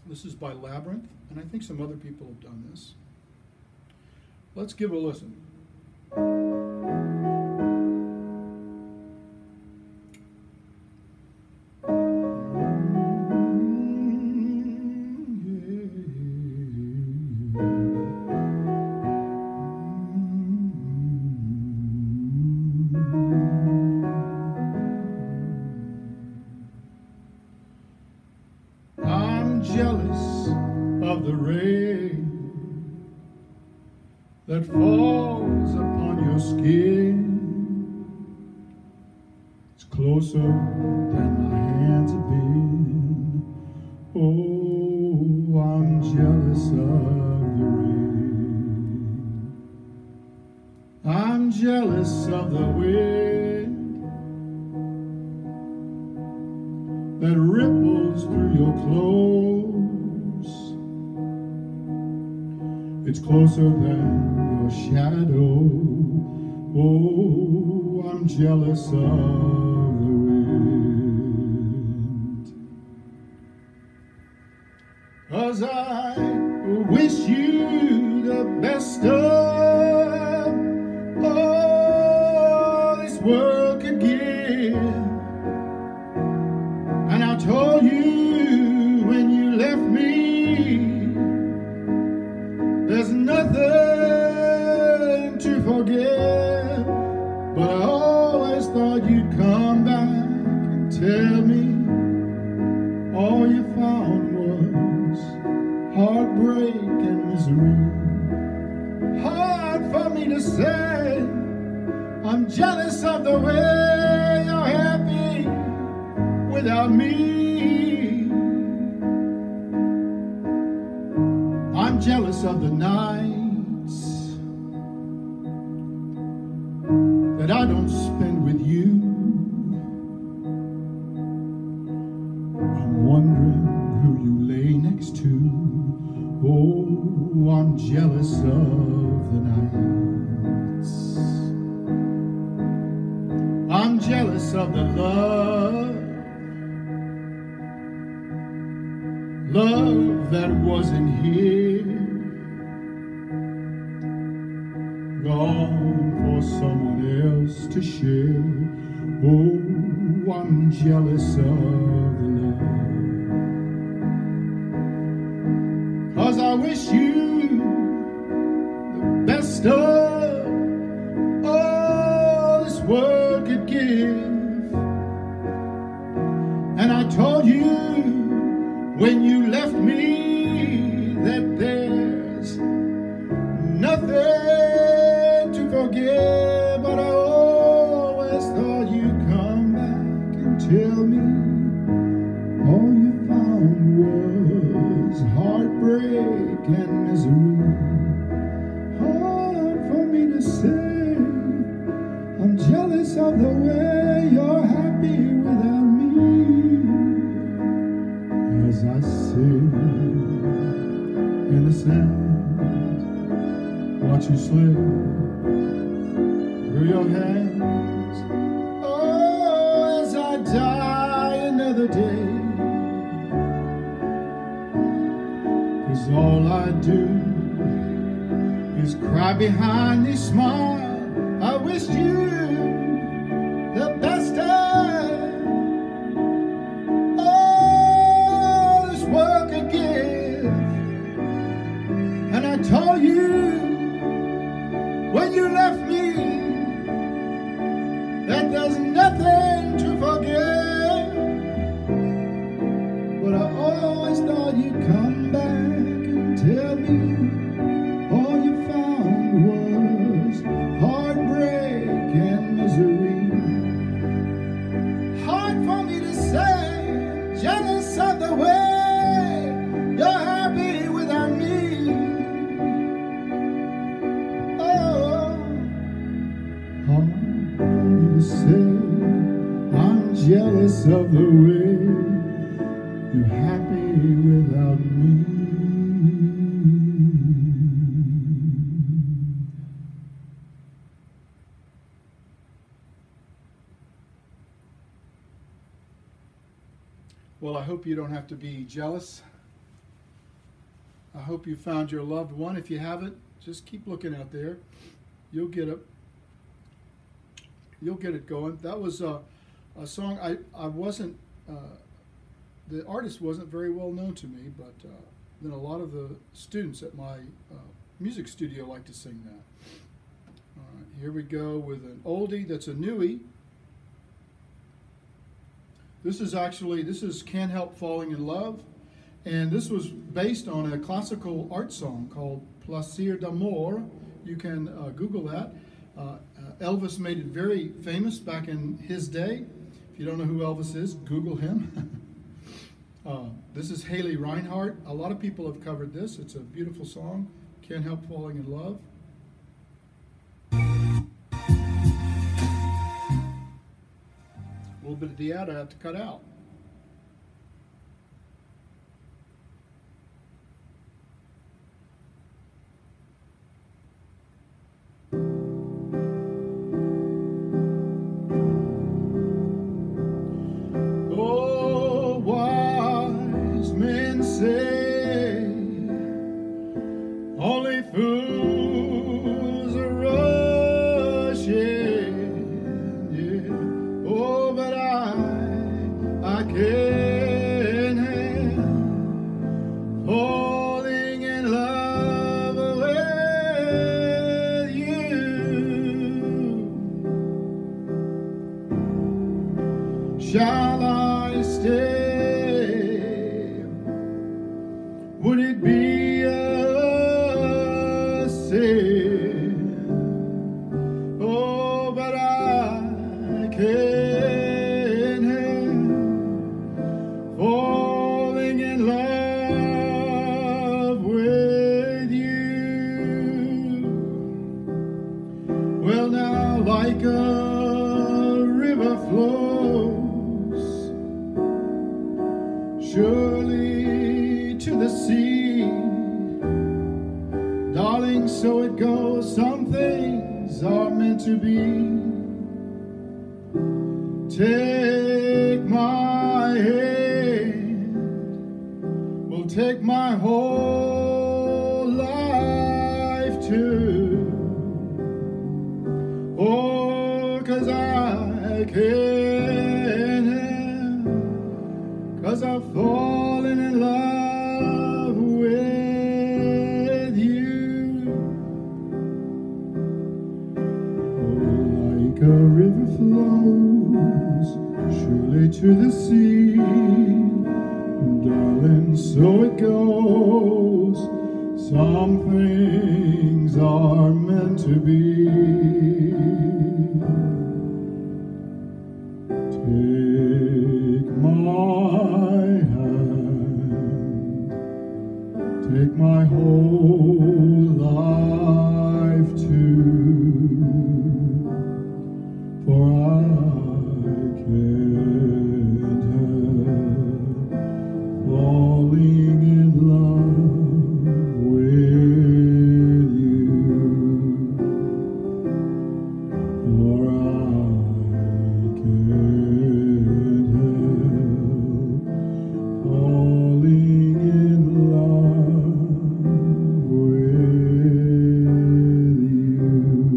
This is by Labyrinth, and I think some other people have done this. Let's give it a listen. Jealous of the rain that falls upon your skin. It's closer than my hands have been. Oh, I'm jealous of the rain. I'm jealous of the wind that ripples through your clothes. It's closer than your shadow. Oh, I'm jealous of the wind. 'Cause I wish you the best of all this world could give. And I told you when you left me, there's nothing to forget. But I always thought you'd come back and tell me all you found was heartbreak and misery. Hard for me to say, I'm jealous of the way you're happy without me. I'm jealous of the nights that I don't spend with you. I'm wondering who you lay next to. Oh, I'm jealous of the nights. I'm jealous of the love that wasn't here, gone for someone else to share. Oh, I'm jealous of the love. 'Cause I wish you the best of all this world could give. And I told you when you left me that there's nothing to forget. But I always thought you'd come back and tell me all you found was heartbreak and misery. Hard for me to say, I'm jealous of the way you're happy without me. As I sit in the sand, watch you slip through your hands. Oh, as I die another day, 'cause all I do is cry behind this smile. I wish you the best of world could give. And I told you when you left me that there's nothing to forget. But I always thought you'd come back and tell me all you found was heartbreak and misery. Hard for me to say, jealous of the way you're happy without me. Oh, hard for me to say, I'm jealous of the way you're happy without me. Well, I hope you don't have to be jealous I hope you found your loved one. If you haven't, just keep looking out there. You'll get it. You'll get it going. That was a song I wasn't, the artist wasn't very well known to me, but then a lot of the students at my music studio like to sing that. All right, here we go with an oldie that's a newie. This is Can't Help Falling in Love, and this was based on a classical art song called Plaisir d'amour. You can Google that. Elvis made it very famous back in his day. If you don't know who Elvis is, Google him. This is Haley Reinhardt. A lot of people have covered this. It's a beautiful song, Can't Help Falling in Love. A little bit of the ad I have to cut out. Shall I stay? Would it be a sin? Oh, but I can't help falling in love with you. Well, now, like a river flows surely to the sea, darling, so it goes. Some things are meant to be. Take my hand, will take my whole life too. Oh, 'cause I can't help, 'cause I've fallen in love with you. Oh, like a river flows surely to the sea, darling, so it goes. Some things are meant to be. Take my hand, take my whole life too, for I can't help falling in love with you, for I can't help falling in love with you.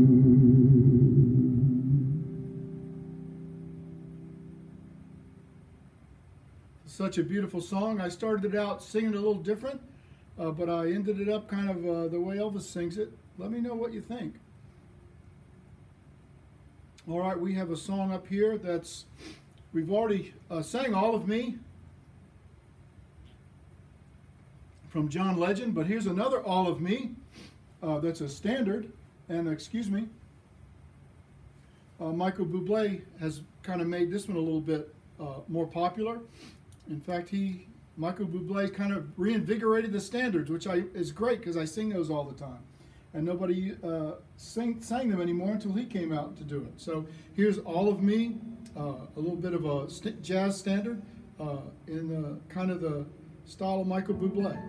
Such a beautiful song. I started it out singing it a little different, but I ended it up kind of the way Elvis sings it. Let me know what you think. All right, we have a song up here that's, we've already sang All of Me from John Legend, but here's another All of Me that's a standard, and excuse me, Michael Buble has kind of made this one a little bit more popular. In fact, Michael Buble kind of reinvigorated the standards, which is great because I sing those all the time. And nobody sang them anymore until he came out to do it. So here's All of Me, a little bit of a jazz standard in kind of the style of Michael Buble.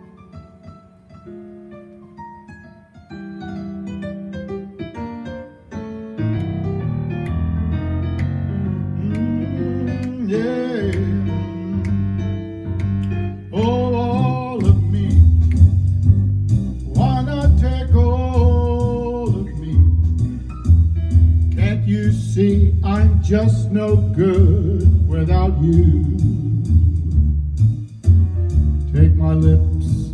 just no good without you. Take my lips,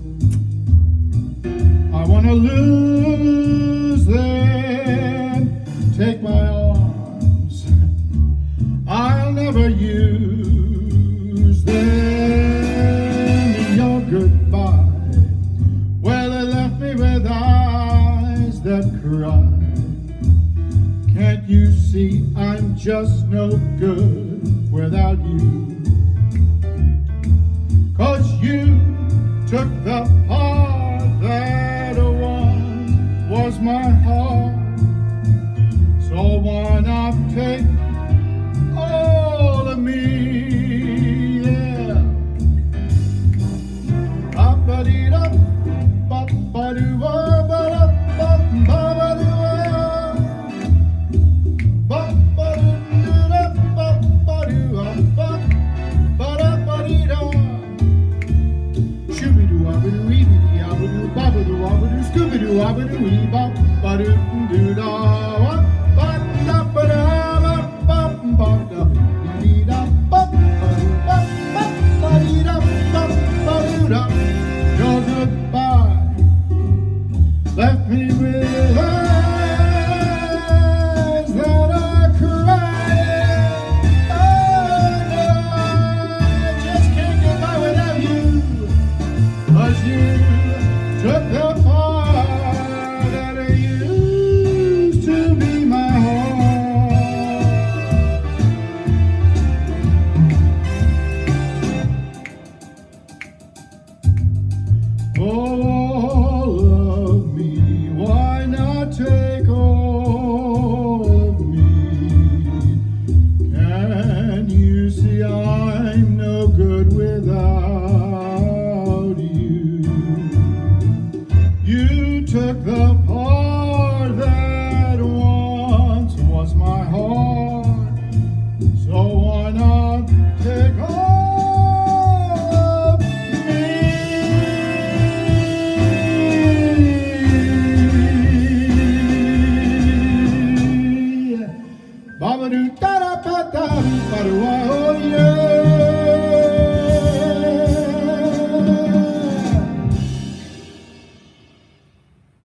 I wanna lose them. Take my arms, I'll never use them. Your goodbye, well, it left me with eyes that cry. Can't you see I'm just no good without you? 'Cause you took the part that once was my heart. So why not take all of me? Yeah. Ba-ba-dee-da, ba-ba-doo-ba, ba-da-ba-ba-ba-doo-ba. Your goodbye left me with eyes that are crying. Oh no, I just can't get by without you. 'Cause you took the part that used to be my heart. All of me, why not take all of me? Can you see I'm no good without you? You took the part that once was my heart, so why not take all of me? Ba-ba-doo.